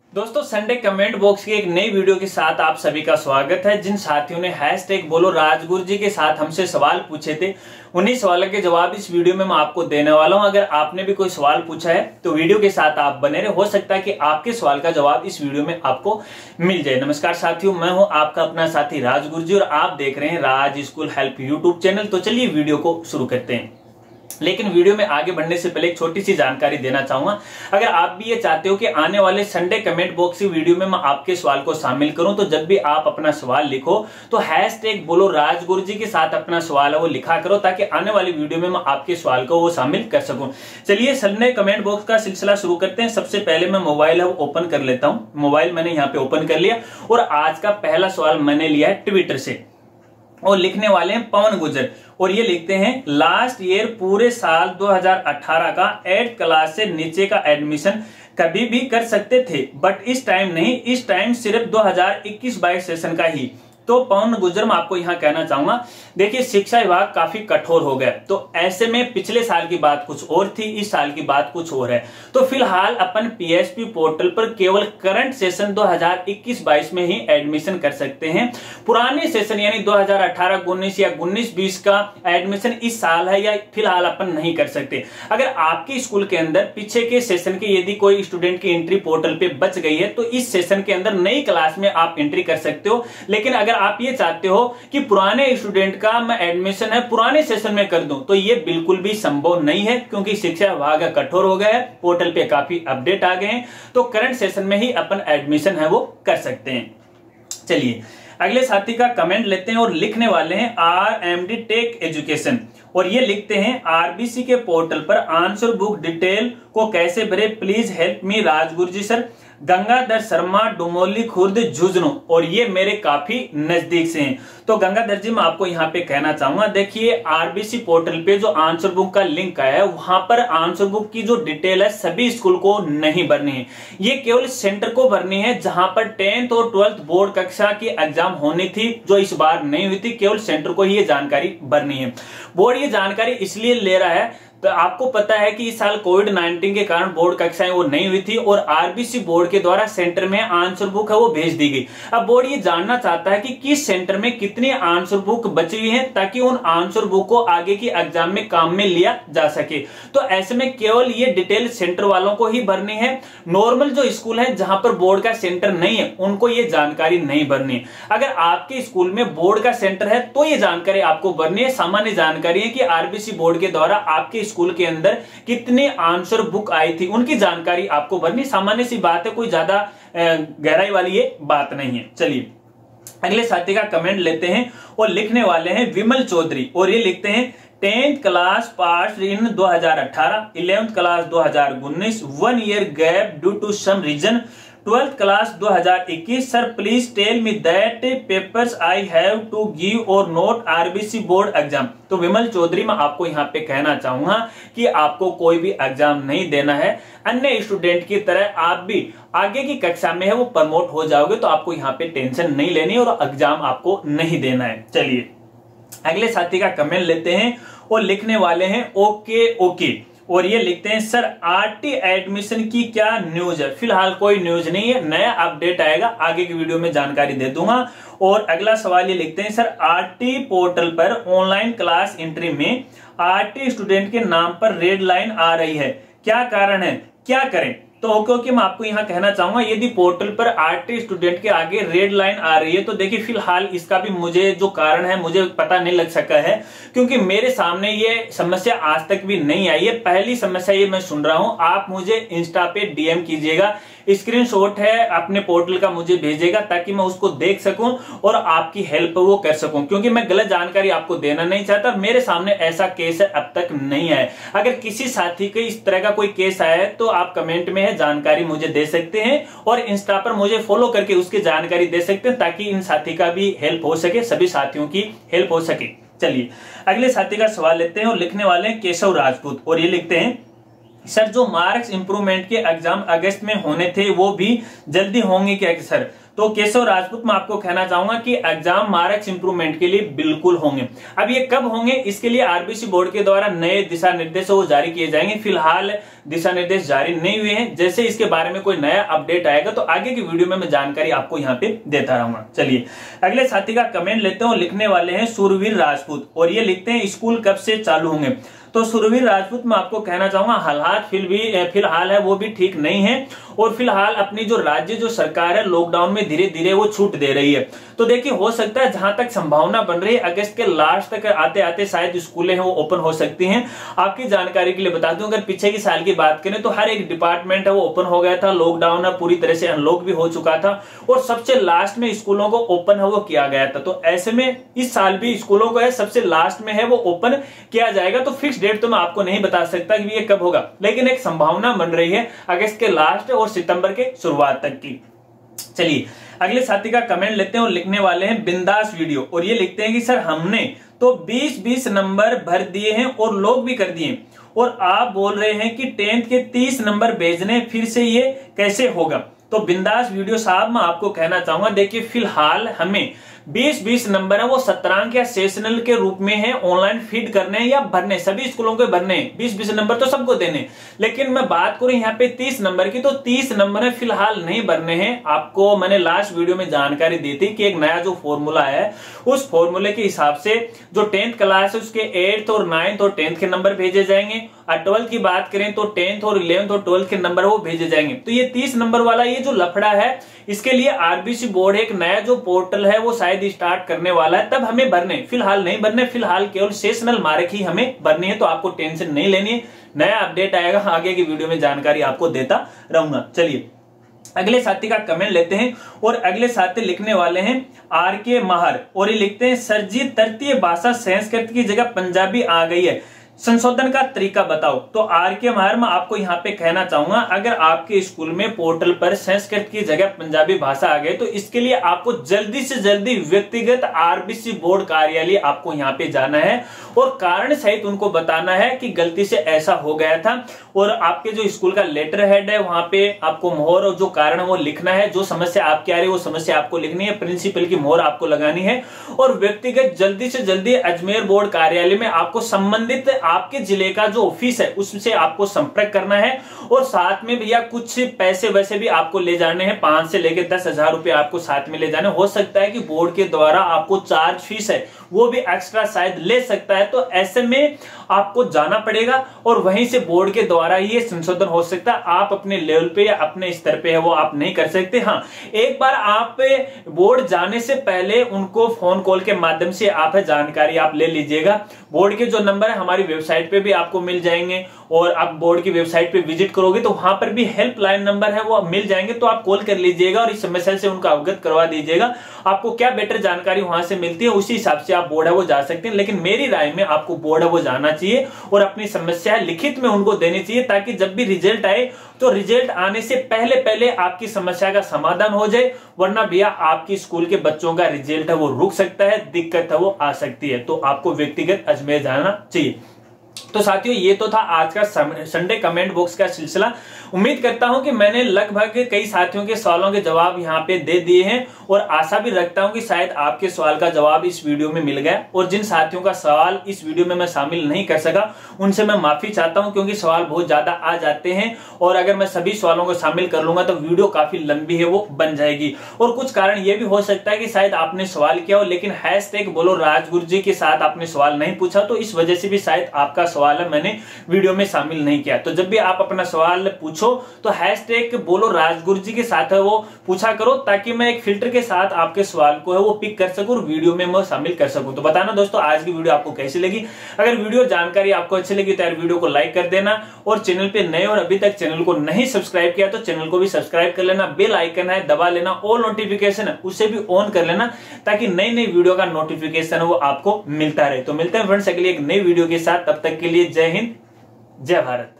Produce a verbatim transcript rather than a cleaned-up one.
दोस्तों Sunday comment box की एक नई वीडियो के साथ आप सभी का स्वागत है। जिन साथियों ने हैशटैग बोलो राजगुरु जी के साथ हमसे सवाल पूछे थे, उन्हीं सवालों के जवाब इस वीडियो में मैं आपको देने वाला हूं। अगर आपने भी कोई सवाल पूछा है तो वीडियो के साथ आप बने रहे, हो सकता है कि आपके सवाल का जवाब इस वीडियो में आपको मिल जाए। नमस्कार साथियों, मैं हूं आपका अपना साथी राजगुरु जी और आप देख रहे हैं Raj school help YouTube channel. तो चलिए वीडियो को शुरू करते हैं। लेकिन वीडियो में आगे बढ़ने से पहले एक छोटी सी जानकारी देना चाहूंगा। अगर आप भी ये चाहते हो कि आने वाले संडे कमेंट बॉक्स की वीडियो में मैं आपके सवाल को शामिल करूं, तो जब भी आप अपना सवाल लिखो तो हैशटैग बोलो राजगुरु जी के साथ अपना सवाल है वो लिखा करो, ताकि आने वाली वीडियो में मैं आपके सवाल को वो शामिल कर सकूं। चलिए संडे कमेंट बॉक्स का सिलसिला शुरू करते हैं। सबसे पहले मैं मोबाइल है वो ओपन कर लेता हूं। मोबाइल मैंने यहाँ पे ओपन कर लिया और आज का पहला सवाल मैंने लिया है ट्विटर से और लिखने वाले हैं पवन गुजर और ये लिखते हैं लास्ट ईयर पूरे साल दो हज़ार अठारह का एट क्लास से नीचे का एडमिशन कभी भी कर सकते थे, बट इस टाइम नहीं, इस टाइम सिर्फ दो हज़ार इक्कीस बाईस सेशन का ही। तो पवन गुजर मैं आपको यहां कहना चाहूंगा, देखिए शिक्षा विभाग काफी कठोर हो गया। तो ऐसे में पिछले साल की बात कुछ और थी, इस साल की बात कुछ और है। तो फिलहाल अपन पीएसपी पोर्टल पर केवल करंट सेशन दो हज़ार इक्कीस बाईस में ही एडमिशन कर सकते हैं। पुराने सेशन यानी दो हज़ार अठारह उन्नीस या उन्नीस बीस का एडमिशन इस साल है या फिलहाल अपन नहीं कर सकते। अगर आपके स्कूल के अंदर पीछे के सेशन के यदि कोई स्टूडेंट की एंट्री पोर्टल पे बच गई है तो इस सेशन के अंदर नई क्लास में आप एंट्री कर सकते हो। लेकिन अगर आप ये चाहते हो कि पुराने स्टूडेंट का मैं एडमिशन है पुराने सेशन में कर दूं, तो ये बिल्कुल भी संभव नहीं है, क्योंकि शिक्षा विभाग कठोर हो गया है, पोर्टल पे काफी अपडेट आ गए हैं। तो करंट सेशन में ही अपन एडमिशन है वो कर सकते हैं। चलिए अगले साथी का कमेंट लेते हैं और लिखने वाले हैं R M D tech education और ये लिखते हैं आरबीसी के पोर्टल पर आंसर बुक डिटेल को कैसे भरे, please help me Rajguru ji sir. Gangadhar Sharma, Dumoli Khurd, Jhunjhunu और ये मेरे काफी नजदीक से हैं। तो गंगाधर जी मैं आपको यहाँ पे कहना चाहूंगा, देखिए आरबीसी पोर्टल पे जो आंसर बुक का लिंक आया है वहां पर आंसर बुक की जो डिटेल है सभी स्कूल को नहीं भरनी है, ये केवल सेंटर को भरनी है। जहां पर टेंथ और ट्वेल्थ बोर्ड कक्षा की एग्जाम होनी थी जो इस बार नहीं हुई थी, केवल सेंटर को ही ये जानकारी भरनी है। बोर्ड ये जानकारी इसलिए ले रहा है, तो आपको पता है कि इस साल कोविड नाइनटीन के कारण बोर्ड कक्षाएं वो नहीं हुई थी और आरबीसी बोर्ड के द्वारा सेंटर में आंसर बुक है वो भेज दी गई। अब बोर्ड ये जानना चाहता है कि किस सेंटर में कितनी आंसर बुक बची हुई है, ताकि उन आंसर बुक को आगे की एग्जाम में काम में लिया जा सके। तो ऐसे में केवल ये डिटेल सेंटर वालों को ही भरनी है। नॉर्मल जो स्कूल है जहां पर बोर्ड का सेंटर नहीं है उनको ये जानकारी नहीं भरनी है। अगर आपके स्कूल में बोर्ड का सेंटर है तो ये जानकारी आपको भरनी है। सामान्य जानकारी है कि आरबीसी बोर्ड के द्वारा आपके स्कूल के अंदर कितने आंसर बुक आई थी उनकी जानकारी आपको भरनी। सामान्य सी बात है, कोई ज्यादा गहराई वाली ये बात नहीं है। चलिए अगले साथी का कमेंट लेते हैं और लिखने वाले हैं विमल चौधरी और ये लिखते हैं टेंथ क्लास पास इन दो हज़ार अठारह, इलेवेंथ क्लास दो हज़ार उन्नीस, one year gap due to some reason, twelfth class दो हज़ार इक्कीस। Sir please tell me that papers I have to give और नॉट आरबीसी बोर्ड एग्जाम। तो विमल चौधरी मैं आपको यहाँ पे कहना चाहूंगा कि आपको कोई भी एग्जाम नहीं देना है। अन्य स्टूडेंट की तरह आप भी आगे की कक्षा में है वो प्रमोट हो जाओगे, तो आपको यहाँ पे टेंशन नहीं लेनी और एग्जाम आपको नहीं देना है। चलिए अगले साथी का कमेंट लेते हैं और लिखने वाले हैं ओके ओके और ये लिखते हैं सर आरटी एडमिशन की क्या न्यूज है। फिलहाल कोई न्यूज नहीं है, नया अपडेट आएगा, आगे की वीडियो में जानकारी दे दूंगा। और अगला सवाल ये लिखते हैं सर आरटी पोर्टल पर ऑनलाइन क्लास एंट्री में आरटी स्टूडेंट के नाम पर रेड लाइन आ रही है, क्या कारण है, क्या करें। तो ओके ओके मैं आपको यहाँ कहना चाहूंगा, यदि पोर्टल पर आरटी स्टूडेंट के आगे रेड लाइन आ रही है तो देखिए फिलहाल इसका भी मुझे जो कारण है मुझे पता नहीं लग सका है, क्योंकि मेरे सामने ये समस्या आज तक भी नहीं आई है। पहली समस्या ये मैं सुन रहा हूं। आप मुझे इंस्टा पे डीएम कीजिएगा, स्क्रीनशॉट है अपने पोर्टल का मुझे भेजिएगा, ताकि मैं उसको देख सकूं और आपकी हेल्प वो कर सकूं, क्योंकि मैं गलत जानकारी आपको देना नहीं चाहता। मेरे सामने ऐसा केस है अब तक नहीं है। अगर किसी साथी के इस तरह का कोई केस आया है तो आप कमेंट में जानकारी मुझे दे सकते हैं और इंस्टा पर मुझे फॉलो करके उसकी जानकारी दे सकते हैं, ताकि इन साथी का भी हेल्प हो सके, सभी साथियों की हेल्प हो सके। चलिए अगले साथी का सवाल लेते हैं और लिखने वाले हैं केशव राजपूत और ये लिखते हैं सर जो मार्क्स इंप्रूवमेंट के एग्जाम अगस्त में होने थे वो भी जल्दी होंगे क्या सर। तो केशव राजपूत मैं आपको कहना चाहूंगा कि एग्जाम मार्क्स इंप्रूवमेंट के लिए बिल्कुल होंगे। अब ये कब होंगे, इसके लिए आरबीसी बोर्ड के द्वारा नए दिशा निर्देश वो जारी किए जाएंगे। फिलहाल दिशा निर्देश जारी नहीं हुए हैं। जैसे इसके बारे में कोई नया अपडेट आएगा तो आगे की वीडियो में मैं जानकारी आपको यहाँ पे देता रहूंगा। चलिए अगले साथी का कमेंट लेते हैं और लिखने वाले हैं सुरवीर राजपूत, और ये लिखते हैं स्कूल कब से चालू होंगे। तो सुरवीर राजपूत मैं आपको कहना चाहूंगा हालात फिल भी फिलहाल है वो भी ठीक नहीं है, और फिलहाल अपनी जो राज्य जो सरकार है लॉकडाउन में धीरे धीरे वो छूट दे रही है। तो देखिए हो सकता है जहां तक संभावना बन रही है अगस्त के लास्ट तक आते आते शायद स्कूलें हैं वो ओपन हो सकती हैं। आपकी जानकारी के लिए बता दूं, अगर पीछे की साल की बात करें तो हर एक डिपार्टमेंट है वो ओपन हो गया था, लॉकडाउन है पूरी तरह से अनलॉक भी हो चुका था, और सबसे लास्ट में स्कूलों को ओपन है वो किया गया था। तो ऐसे में इस साल भी स्कूलों को है सबसे लास्ट में है वो ओपन किया जाएगा। तो फिक्स डेट तो मैं आपको नहीं बता सकता कि ये कब होगा, लेकिन एक संभावना बन रही है अगस्त के लास्ट और सितंबर के शुरुआत तक की। चलिए अगले साथी का कमेंट लेते हैं और लिखने वाले हैं बिंदास वीडियो, और ये लिखते हैं कि सर हमने तो बीस बीस नंबर भर दिए हैं और लोग भी कर दिए, और आप बोल रहे हैं कि टेंथ के तीस नंबर भेजने, फिर से ये कैसे होगा। तो बिंदास वीडियो साहब मैं आपको कहना चाहूंगा, देखिए फिलहाल हमें बीस बीस नंबर है वो सत्रांक या सेशनल के रूप में है ऑनलाइन फीड करने या भरने, सभी स्कूलों के भरने बीस बीस नंबर तो सबको देने। लेकिन मैं बात करूं यहाँ पे तीस नंबर की, तो तीस नंबर है फिलहाल नहीं भरने हैं। आपको मैंने लास्ट वीडियो में जानकारी दी थी कि एक नया जो फॉर्मूला है उस फॉर्मूले के हिसाब से जो टेंथ क्लास है उसके एट्थ और नाइन्थ और टेंथ के नंबर भेजे जाएंगे, और ट्वेल्थ की बात करें तो टेंथ और इलेवेंथ और ट्वेल्थ के नंबर वो भेजे जाएंगे। तो ये तीस नंबर वाला ये जो लफड़ा है इसके लिए आरबीसी बोर्ड एक नया जो पोर्टल है वो शायद स्टार्ट करने वाला है, तब हमें भरने, फिलहाल नहीं भरने, फिलहाल केवल सेशनल मार्क ही हमें भरनी है। तो आपको टेंशन नहीं लेनी है, नया अपडेट आएगा आगे की वीडियो में जानकारी आपको देता रहूंगा। चलिए अगले साथी का कमेंट लेते हैं, और अगले साथी लिखने वाले हैं आर के महर, और ये लिखते हैं सर जी तृतीय भाषा संस्कृत की जगह पंजाबी आ गई है, संशोधन का तरीका बताओ। तो आर के महर मैं आपको यहाँ पे कहना चाहूंगा, अगर आपके स्कूल में पोर्टल पर संस्कृत की जगह पंजाबी भाषा आ गई तो इसके लिए आपको जल्दी से जल्दी व्यक्तिगत आरबीसी बोर्ड कार्यालय आपको यहाँ पे जाना है और कारण सहित उनको बताना है कि गलती से ऐसा हो गया था, और आपके जो स्कूल का लेटर हेड है वहां पे आपको मोहर और जो कारण वो लिखना है, जो समस्या आपकी आ रही है वो समस्या आपको लिखनी है, प्रिंसिपल की मोहर आपको लगानी है, और व्यक्तिगत जल्दी से जल्दी अजमेर बोर्ड कार्यालय में आपको संबंधित आपके जिले का जो ऑफिस है उससे आपको संपर्क करना है, और साथ में भैया कुछ पैसे वैसे भी आपको ले जाने हैं, पांच से लेकर दस हजार रुपए आपको साथ में ले जाने। हो सकता है कि बोर्ड के द्वारा आपको चार्ज फीस है वो भी एक्स्ट्रा शायद ले सकता है, तो ऐसे में आपको जाना पड़ेगा और वहीं से बोर्ड के द्वारा ये संशोधन हो सकता है। आप अपने लेवल पे या अपने स्तर पे है वो आप नहीं कर सकते। हाँ, एक बार आप बोर्ड जाने से पहले उनको फोन कॉल के माध्यम से आप है जानकारी आप ले लीजिएगा। बोर्ड के जो नंबर है हमारी वेबसाइट पे भी आपको मिल जाएंगे, और आप बोर्ड की वेबसाइट पे विजिट करोगे तो वहां पर भी हेल्पलाइन नंबर है वो मिल जाएंगे, तो आप कॉल कर लीजिएगा और इस समस्या से उनको अवगत करवा दीजिएगा। आपको क्या बेटर जानकारी वहां से मिलती है उसी हिसाब से आप बोर्ड है वो जा सकते हैं, लेकिन मेरी राय में आपको बोर्ड है वो जाना चाहिए और अपनी समस्या लिखित में उनको देनी चाहिए, ताकि जब भी रिजल्ट आए तो रिजल्ट आने से पहले पहले आपकी समस्या का समाधान हो जाए, वरना भैया आपकी स्कूल के बच्चों का रिजल्ट है वो रुक सकता है, दिक्कत है वो आ सकती है। तो आपको व्यक्तिगत अजमेर जाना चाहिए। तो साथियों ये तो था आज का संडे कमेंट बॉक्स का सिलसिला। उम्मीद करता हूं कि मैंने लगभग कई साथियों के सवालों के जवाब यहां पे दे दिए हैं, और आशा भी रखता हूं कि शायद आपके सवाल का जवाब इस वीडियो में मिल गया। और जिन साथियों का सवाल इस वीडियो में मैं शामिल नहीं कर सका उनसे मैं माफी चाहता हूं, क्योंकि सवाल बहुत ज्यादा आ जाते हैं और अगर मैं सभी सवालों को शामिल कर लूंगा तो वीडियो काफी लंबी है वो बन जाएगी। और कुछ कारण ये भी हो सकता है कि शायद आपने सवाल किया हो लेकिन हैशटैग बोलो राजगुरु जी के साथ आपने सवाल नहीं पूछा, तो इस वजह से भी शायद आपका सवाल है मैंने वीडियो में शामिल नहीं किया। तो जब भी आप अपना सवाल पूछो तो हैशटैग बोलो राजगुरु जी के साथ है वो पूछा करो, ताकि मैं एक फिल्टर के साथ आपके सवाल को है वो पिक कर सकूं और वीडियो में मैं शामिल कर सकूं। तो बताना दोस्तों आज की वीडियो आपको कैसी लगी। अगर वीडियो जानकारी आपको अच्छी लगी तो यार वीडियो को लाइक कर देना, और चैनल पे नए और अभी तक चैनल को नहीं सब्सक्राइब किया तो चैनल को भी सब्सक्राइब कर लेना। बेल आइकन है दबा लेना, ऑल नोटिफिकेशन है उसे भी ऑन कर लेना, ताकि नई नई वीडियो का नोटिफिकेशन है वो आपको मिलता रहे। तो मिलते हैं फ्रेंड्स अगली एक नई वीडियो के साथ, तब तक के लिए जय हिंद जय भारत।